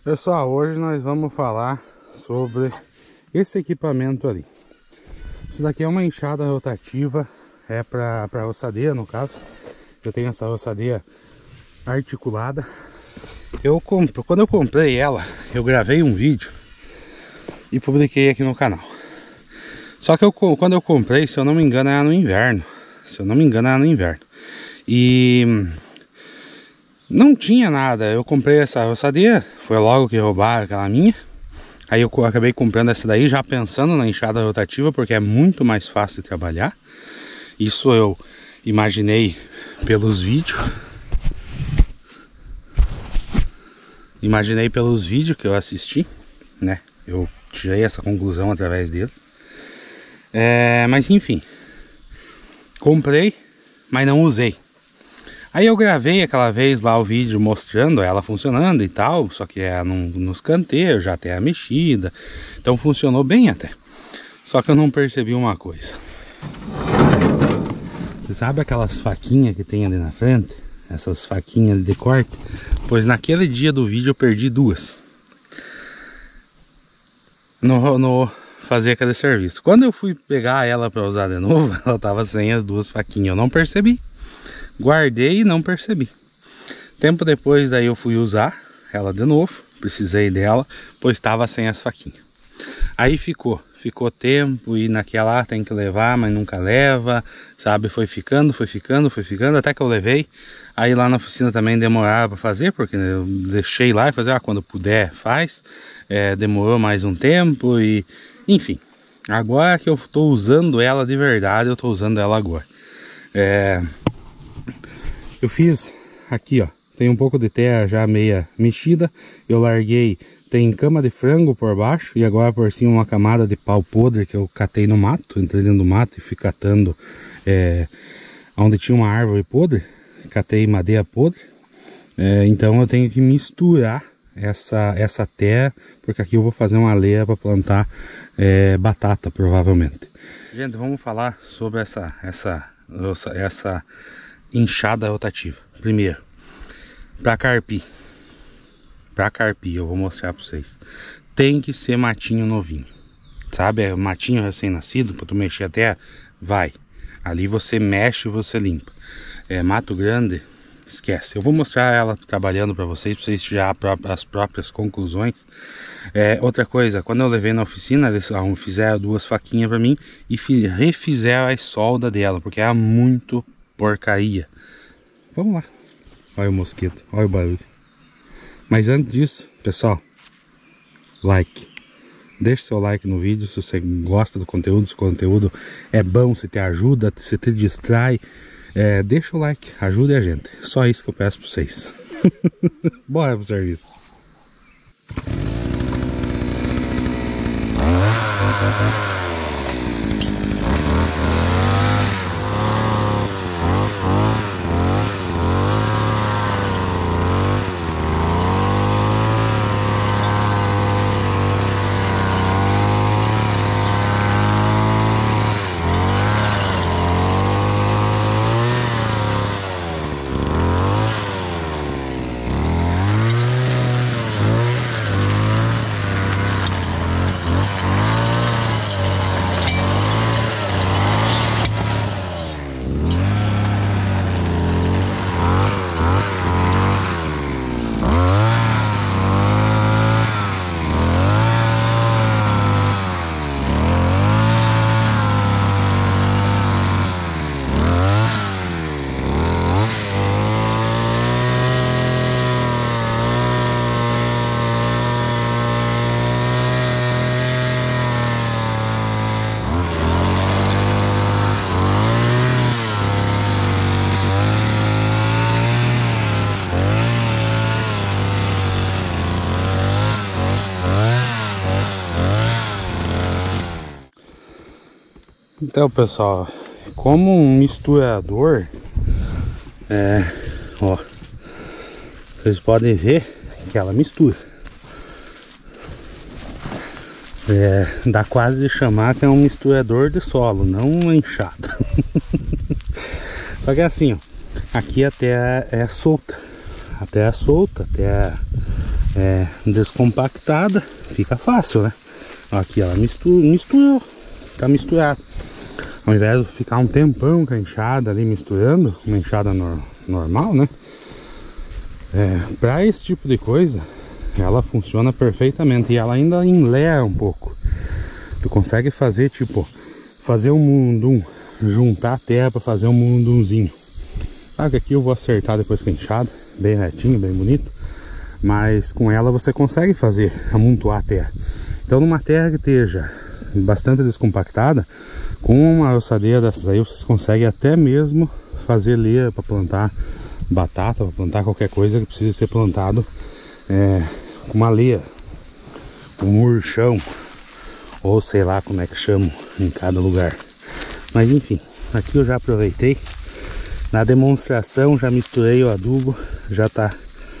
Pessoal, hoje nós vamos falar sobre esse equipamento ali. Isso daqui é uma enxada rotativa, é para roçadeira no caso. Eu tenho essa roçadeira articulada. Quando eu comprei ela, eu gravei um vídeo e publiquei aqui no canal. Só que quando eu comprei, se eu não me engano, era no inverno. E não tinha nada. Eu comprei essa roçadeira, foi logo que roubaram aquela minha. Aí eu acabei comprando essa daí já pensando na enxada rotativa, porque é muito mais fácil de trabalhar. Isso eu imaginei pelos vídeos. Que eu assisti, né? Eu tirei essa conclusão através deles. Mas enfim, comprei, mas não usei. Aí eu gravei aquela vez lá o vídeo mostrando ela funcionando e tal, só que é nos canteiros, já tem a mexida, então funcionou bem até. Só que eu não percebi uma coisa. Você sabe aquelas faquinhas que tem ali na frente? Essas faquinhas de corte? Pois naquele dia do vídeo eu perdi duas. No fazer aquele serviço. Quando eu fui pegar ela para usar de novo, ela tava sem as duas faquinhas, eu não percebi. Guardei e não percebi. Tempo depois daí eu fui usar ela de novo, precisei dela, pois estava sem as faquinhas. Aí ficou tempo e naquela tem que levar, mas nunca leva, sabe? Foi ficando, até que eu levei. Aí lá na oficina também demorava para fazer, porque eu deixei lá e fazer, quando puder faz. Demorou mais um tempo e enfim. Agora que eu estou usando ela de verdade, eu estou usando ela agora. Eu fiz aqui, ó, tem um pouco de terra já meia mexida. Eu larguei, tem cama de frango por baixo e agora por cima uma camada de pau podre que eu catei no mato. Entrei dentro do mato e fui catando onde tinha uma árvore podre. Catei madeira podre. Então eu tenho que misturar essa terra, porque aqui eu vou fazer uma leia para plantar batata provavelmente. Gente, vamos falar sobre essa enxada rotativa. Primeiro, para carpir eu vou mostrar para vocês. Tem que ser matinho novinho, sabe? Matinho recém-nascido, para tu mexer a terra, vai. Ali você mexe e você limpa. Mato grande, esquece. Eu vou mostrar ela trabalhando para vocês tirar as próprias conclusões. Outra coisa, quando eu levei na oficina, eles fizeram duas faquinhas para mim e refizeram a solda dela, porque era muito porcaria. Vamos lá. Olha o mosquito, olha o barulho. Mas antes disso, pessoal, like. Deixe seu like no vídeo se você gosta do conteúdo, se o conteúdo é bom, se te ajuda, se te distrai. Deixa o like, ajude a gente. Só isso que eu peço para vocês. Bora pro serviço. Então, pessoal, como um misturador, ó, vocês podem ver que ela mistura. Dá quase de chamar que é um misturador de solo, não uma enxada. Só que é assim, ó, aqui a terra é solta, a terra descompactada, fica fácil, né? Aqui ela misturou, tá misturado. Ao invés de ficar um tempão com a enxada ali misturando, uma enxada normal, né? Para esse tipo de coisa, ela funciona perfeitamente e ela ainda enlea um pouco. Tu consegue fazer tipo, fazer um mundum, juntar a terra para fazer um mundumzinho. Claro que aqui eu vou acertar depois com a enxada, bem retinho, bem bonito. Mas com ela você consegue fazer, amontoar a terra. Então numa terra que esteja bastante descompactada, com uma ossadeira dessas aí vocês conseguem até mesmo fazer leira para plantar batata, para plantar qualquer coisa que precise ser plantado com uma leira, um murchão, ou sei lá como é que chamam em cada lugar. Mas enfim, aqui eu já aproveitei na demonstração, já misturei o adubo, já tá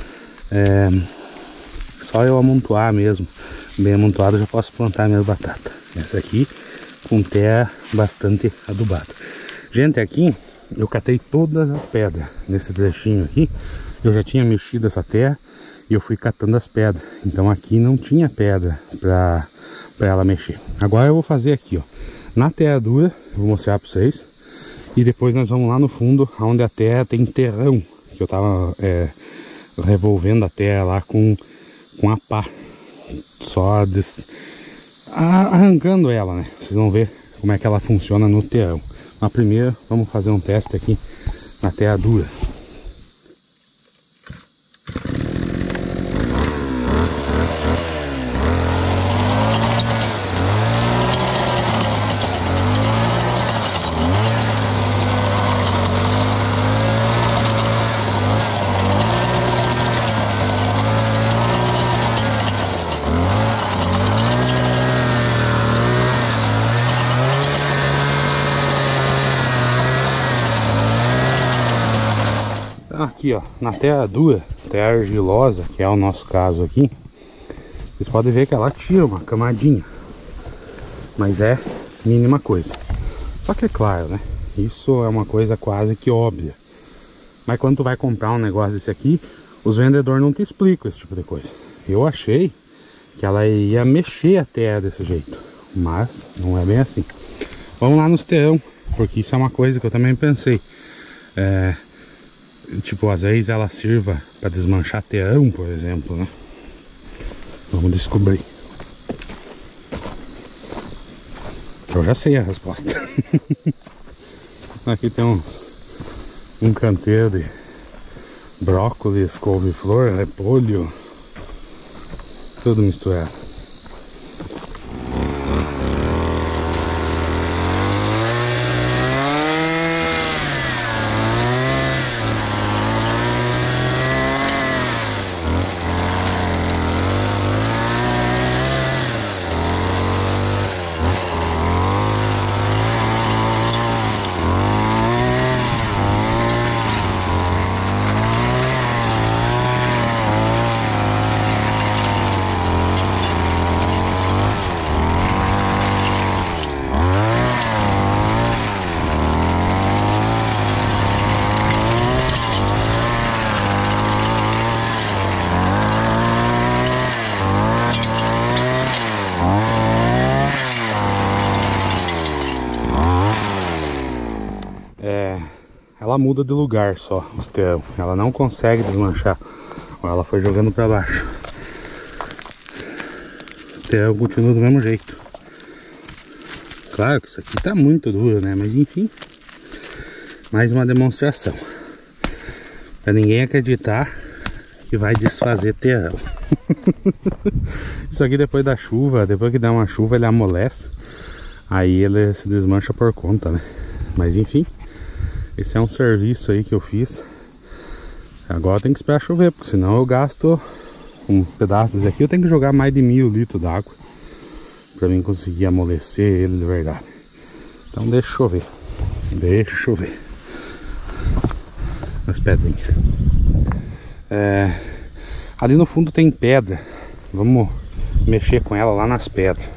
só eu amontoar mesmo, bem amontoado, já posso plantar minhas batatas. Essa aqui com terra bastante adubada. Gente, aqui eu catei todas as pedras nesse trechinho aqui. Eu já tinha mexido essa terra e eu fui catando as pedras, então aqui não tinha pedra para ela mexer. Agora eu vou fazer aqui, ó, na terra dura, vou mostrar para vocês, e depois nós vamos lá no fundo, onde a terra tem terrão, que eu tava revolvendo a terra lá com a pá, só arrancando ela, né? Vocês vão ver como é que ela funciona no terrão. Mas primeiro vamos fazer um teste aqui na terra dura. Aqui, ó, na terra dura, terra argilosa, que é o nosso caso aqui, vocês podem ver que ela tira uma camadinha, mas é mínima coisa. Só que é claro, né, isso é uma coisa quase que óbvia. Mas quando tu vai comprar um negócio desse aqui, os vendedores não te explicam esse tipo de coisa. Eu achei que ela ia mexer a terra desse jeito, mas não é bem assim. Vamos lá nos terrão, porque isso é uma coisa que eu também pensei. Tipo, às vezes ela sirva para desmanchar terrão, por exemplo, né? Vamos descobrir. Eu já sei a resposta. Aqui tem um canteiro de brócolis, couve-flor, repolho, tudo misturado. Ela muda de lugar só, os terrão. Ela não consegue desmanchar. Ela foi jogando pra baixo. Os terrão continuam do mesmo jeito. Claro que isso aqui tá muito duro, né? Mas enfim, mais uma demonstração. Pra ninguém acreditar que vai desfazer terrão. Isso aqui depois da chuva, depois que dá uma chuva, ele amolece. Aí ele se desmancha por conta, né? Mas enfim, esse é um serviço aí que eu fiz. Agora tem que esperar chover, porque senão eu gasto um pedaço desse aqui. Eu tenho que jogar mais de 1000 litros d'água pra mim conseguir amolecer ele de verdade. Então deixa chover. Deixa chover. As pedrinhas. Ali no fundo tem pedra. Vamos mexer com ela lá nas pedras.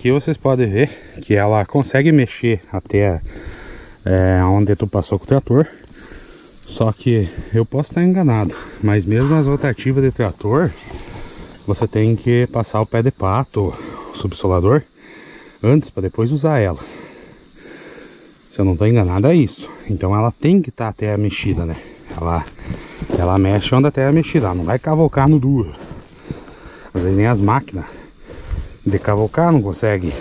aqui vocês podem ver que ela consegue mexer até onde tu passou com o trator. Só que eu posso estar enganado, mas mesmo as rotativas de trator, você tem que passar o pé de pato, o subsolador, antes para depois usar elas. Se eu não estou enganado é isso. Então ela tem que estar até mexida, né? Ela mexe onde a terra é mexida, ela não vai cavocar no duro. Às vezes nem as máquinas de cavocar não conseguem.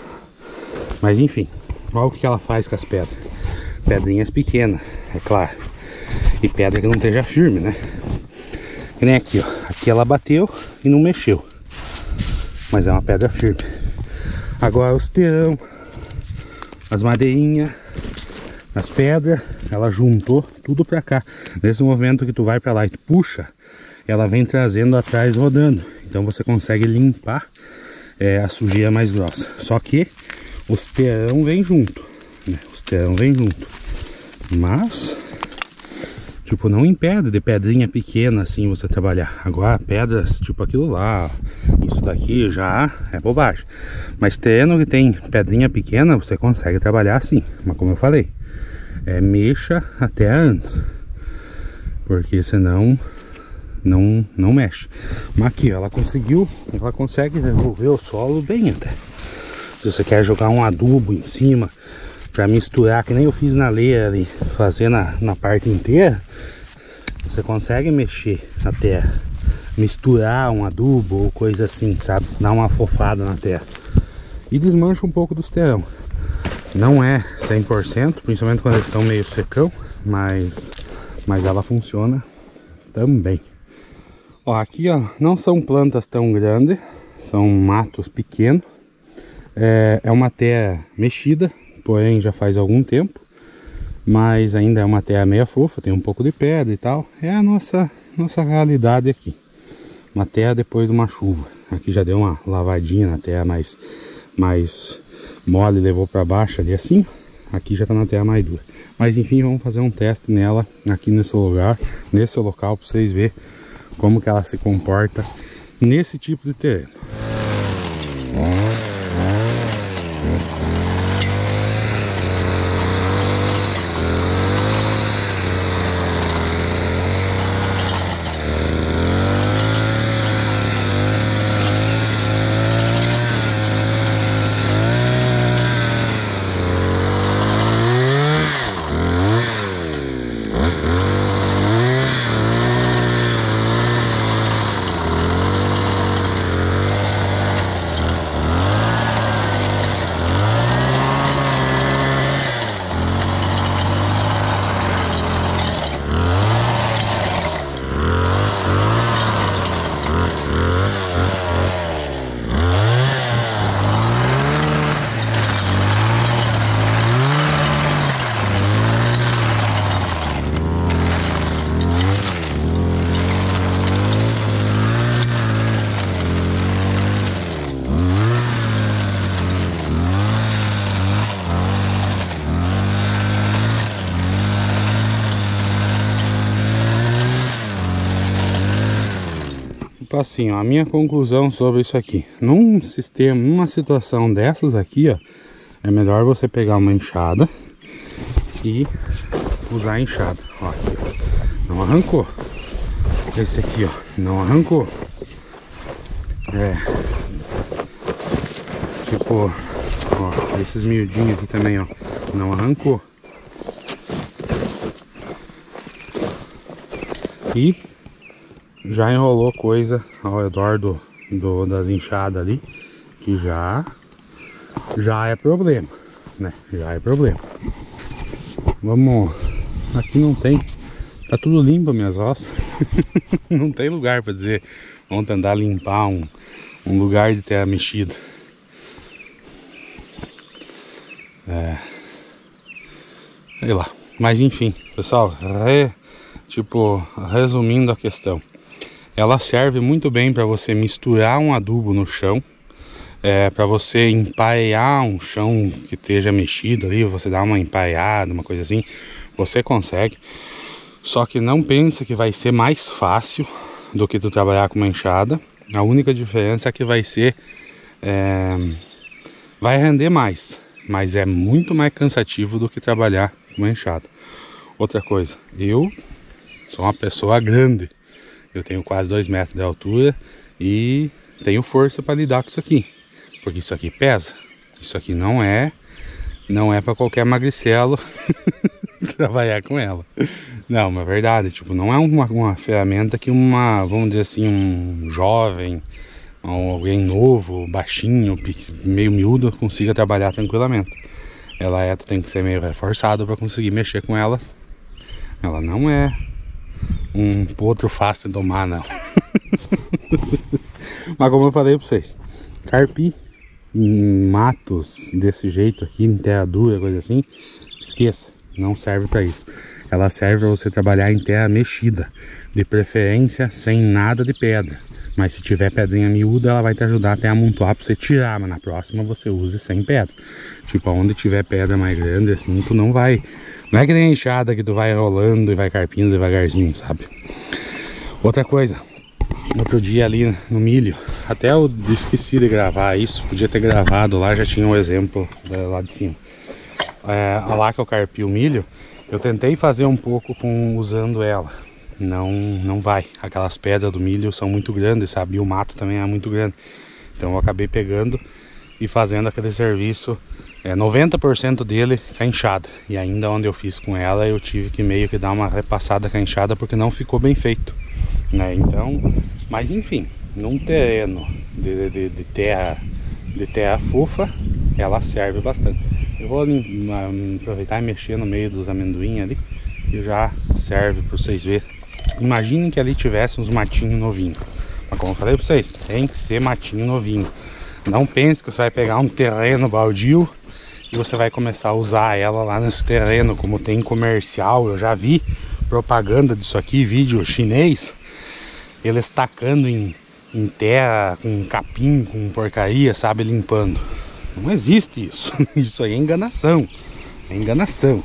Mas enfim, olha o que ela faz com as pedras. Pedrinhas pequenas, é claro. E pedra que não esteja firme, né? Que nem aqui, ó. Aqui ela bateu e não mexeu. Mas é uma pedra firme. Agora os terrão, as madeirinhas, as pedras, ela juntou tudo pra cá. Nesse momento que tu vai pra lá e tu puxa, ela vem trazendo atrás, rodando. Então você consegue limpar a sujeira mais grossa. Só que os terrão vem junto, né? Os terrão vem junto. Mas, tipo, não impede de pedrinha pequena assim você trabalhar. Agora pedras tipo aquilo lá, isso daqui já é bobagem. Mas terreno que tem pedrinha pequena, você consegue trabalhar assim. Mas como eu falei, mexa até antes, porque senão não mexe. Mas aqui ela consegue devolver o solo bem até. Se você quer jogar um adubo em cima para misturar, que nem eu fiz na leira ali, fazer na parte inteira, você consegue mexer a terra, misturar um adubo ou coisa assim, sabe? Dar uma afofada na terra e desmancha um pouco dos terrão. Não é 100%, principalmente quando eles estão meio secão, mas ela funciona também. Ó, aqui ó, não são plantas tão grandes, são matos pequenos. É uma terra mexida, porém já faz algum tempo, mas ainda é uma terra meia fofa, tem um pouco de pedra e tal. É a nossa realidade aqui. Uma terra depois de uma chuva. Aqui já deu uma lavadinha na terra mais mole, levou para baixo ali assim. Aqui já tá na terra mais dura. Mas enfim, vamos fazer um teste nela aqui nesse lugar, nesse local, para vocês verem como que ela se comporta nesse tipo de terreno. Assim, ó, a minha conclusão sobre isso aqui: numa situação dessas aqui, ó, é melhor você pegar uma enxada e usar a enxada. Ó, aqui, ó, não arrancou. Esse aqui, ó, não arrancou. Tipo, ó, esses miudinhos aqui também, ó, não arrancou. E já enrolou coisa ao redor das enxadas ali, que já é problema, né? Já é problema. Vamos, aqui não tem, tá tudo limpo minhas roças. Não tem lugar para dizer vamos tentar limpar um lugar de terra mexida. Sei lá, mas enfim, pessoal, resumindo a questão, ela serve muito bem para você misturar um adubo no chão, para você emparear um chão que esteja mexido ali, você dá uma empareada, uma coisa assim, você consegue. Só que não pensa que vai ser mais fácil do que tu trabalhar com uma enxada. A única diferença é que vai ser Vai render mais, mas é muito mais cansativo do que trabalhar com uma enxada. Outra coisa, eu sou uma pessoa grande. Eu tenho quase 2 metros de altura e tenho força para lidar com isso aqui. Porque isso aqui pesa. Isso aqui não é para qualquer magricelo trabalhar com ela. Não, mas é verdade, tipo, não é uma ferramenta que vamos dizer assim, um jovem, alguém novo, baixinho, meio miúdo, consiga trabalhar tranquilamente. Tu tem que ser meio reforçado para conseguir mexer com ela. Ela não é um potro fácil de domar, não. Mas como eu falei para vocês, carpir em matos desse jeito aqui, em terra dura, coisa assim, esqueça, não serve para isso. Ela serve para você trabalhar em terra mexida, de preferência sem nada de pedra. Mas se tiver pedrinha miúda, ela vai te ajudar até a amontoar para você tirar, mas na próxima você use sem pedra. Tipo, onde tiver pedra mais grande assim, tu não vai... Não é que nem a enxada que tu vai rolando e vai carpindo devagarzinho, sabe? Outra coisa, outro dia ali no milho, até eu esqueci de gravar isso, podia ter gravado lá, já tinha um exemplo lá de cima. Lá que eu carpi o milho, eu tentei fazer um pouco usando ela. Não vai, aquelas pedras do milho são muito grandes, sabe? E o mato também é muito grande. Então eu acabei pegando e fazendo aquele serviço, 90% dele com a enxada. E ainda onde eu fiz com ela, eu tive que meio que dar uma repassada com a enxada porque não ficou bem feito, né? Então, mas enfim, num terreno de terra fofa, ela serve bastante. Eu vou aproveitar e mexer no meio dos amendoim ali e já serve para vocês verem. Imaginem que ali tivesse uns matinhos novinhos. Mas como eu falei para vocês, tem que ser matinho novinho. Não pense que você vai pegar um terreno baldio e você vai começar a usar ela lá nesse terreno, como tem comercial. Eu já vi propaganda disso aqui, vídeo chinês, eles tacando em terra, com capim, com porcaria, sabe, limpando. Não existe isso. Isso aí é enganação. É enganação.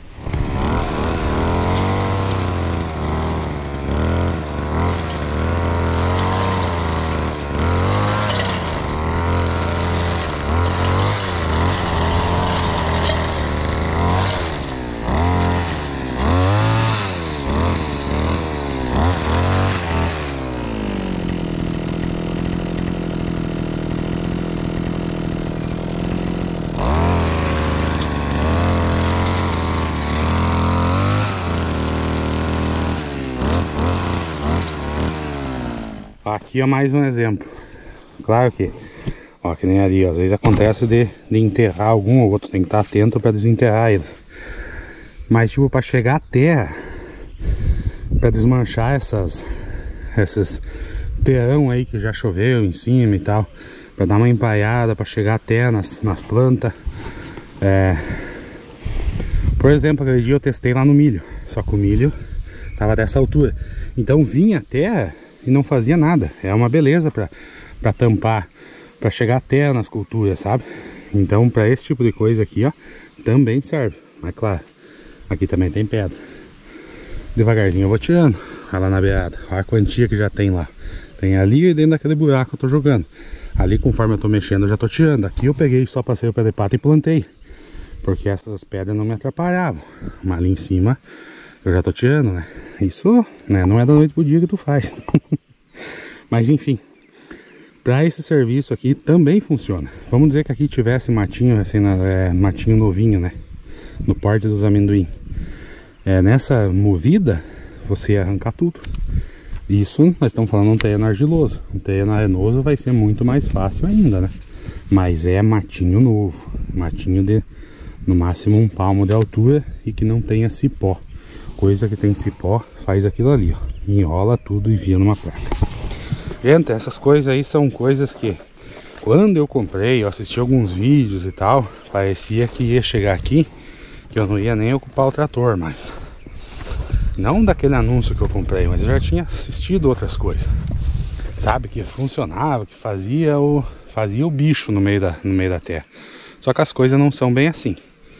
Aqui é mais um exemplo. Claro que, ó, que nem ali, ó, às vezes acontece de enterrar algum ou outro, tem que estar atento para desenterrar eles. Mas tipo, para chegar à terra, para desmanchar esses terrão aí que já choveu em cima e tal, para dar uma empaiada, para chegar à terra nas plantas. Por exemplo, aquele dia eu testei lá no milho, só que o milho tava dessa altura, então vinha a terra e não fazia nada. É uma beleza para tampar, para chegar à terra nas culturas, sabe? Então para esse tipo de coisa aqui, ó, também serve. Mas claro, aqui também tem pedra. Devagarzinho eu vou tirando. Olha lá na beirada, olha a quantia que já tem lá. Tem ali e dentro daquele buraco eu tô jogando. Ali conforme eu tô mexendo eu já tô tirando. Aqui eu peguei, só passei o pé de pata e plantei, porque essas pedras não me atrapalhavam. Mas ali em cima eu já tô tirando, né? Isso, né, não é da noite pro dia que tu faz. Mas enfim, para esse serviço aqui também funciona. Vamos dizer que aqui tivesse matinho, assim, matinho novinho, né, no porte dos amendoim. Nessa movida, você ia arrancar tudo. Isso, nós estamos falando de um terreno argiloso. Um terreno arenoso vai ser muito mais fácil ainda, né? Mas é matinho novo. Matinho de, no máximo, 1 palmo de altura e que não tenha cipó. Coisa que tem cipó, faz aquilo ali, ó. Enrola tudo e envia numa placa. Gente, essas coisas aí são coisas que, quando eu comprei, eu assisti alguns vídeos e tal, parecia que ia chegar aqui, que eu não ia nem ocupar o trator, mas... Não daquele anúncio que eu comprei, mas eu já tinha assistido outras coisas. Sabe, que funcionava, que fazia o bicho no meio da terra. Só que as coisas não são bem assim.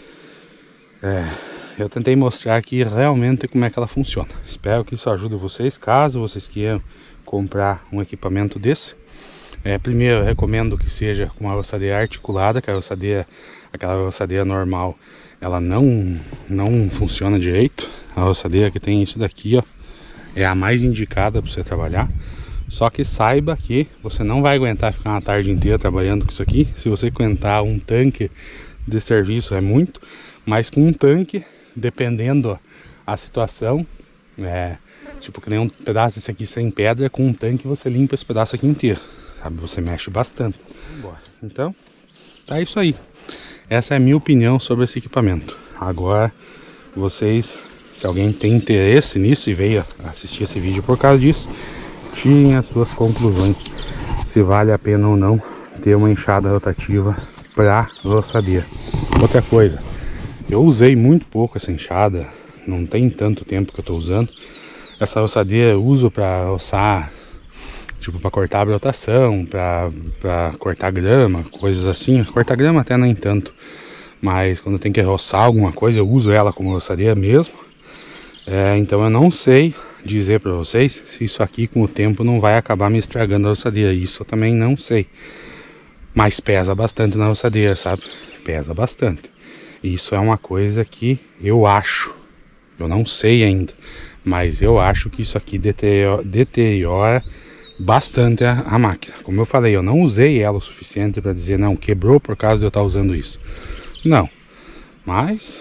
Eu tentei mostrar aqui realmente como é que ela funciona. Espero que isso ajude vocês, caso vocês queiram comprar um equipamento desse. Primeiro, eu recomendo que seja com uma roçadeira articulada, que aquela roçadeira normal, ela não funciona direito. A roçadeira que tem isso daqui, ó, é a mais indicada para você trabalhar. Só que saiba que você não vai aguentar ficar uma tarde inteira trabalhando com isso aqui. Se você aguentar um tanque de serviço é muito, mas com um tanque, dependendo a situação, tipo que nem um pedaço desse aqui sem pedra, com um tanque você limpa esse pedaço aqui inteiro, sabe? Você mexe bastante. Então, tá isso aí. Essa é a minha opinião sobre esse equipamento. Agora, vocês, se alguém tem interesse nisso e veio assistir esse vídeo por causa disso, tirem as suas conclusões, se vale a pena ou não ter uma enxada rotativa para roçadeira. Outra coisa, eu usei muito pouco essa enxada, não tem tanto tempo que eu estou usando. Essa roçadeira eu uso para roçar, tipo para cortar a brotação, para cortar grama, coisas assim. Cortar grama até nem tanto, mas quando tem que roçar alguma coisa eu uso ela como roçadeira mesmo. Então eu não sei dizer para vocês se isso aqui com o tempo não vai acabar me estragando a roçadeira. Isso eu também não sei, mas pesa bastante na roçadeira, sabe? Pesa bastante. Isso é uma coisa que eu acho, eu não sei ainda, mas eu acho que isso aqui deteriora bastante a máquina. Como eu falei, eu não usei ela o suficiente para dizer não, quebrou por causa de eu estar usando isso. Não, mas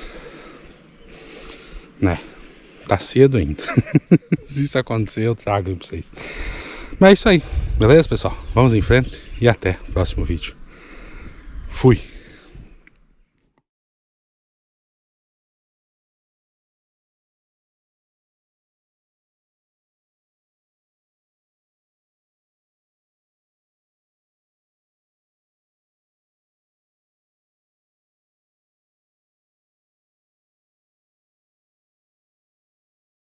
né, tá cedo ainda. Se isso acontecer eu trago para vocês. Mas é isso aí, beleza pessoal? Vamos em frente e até o próximo vídeo. Fui!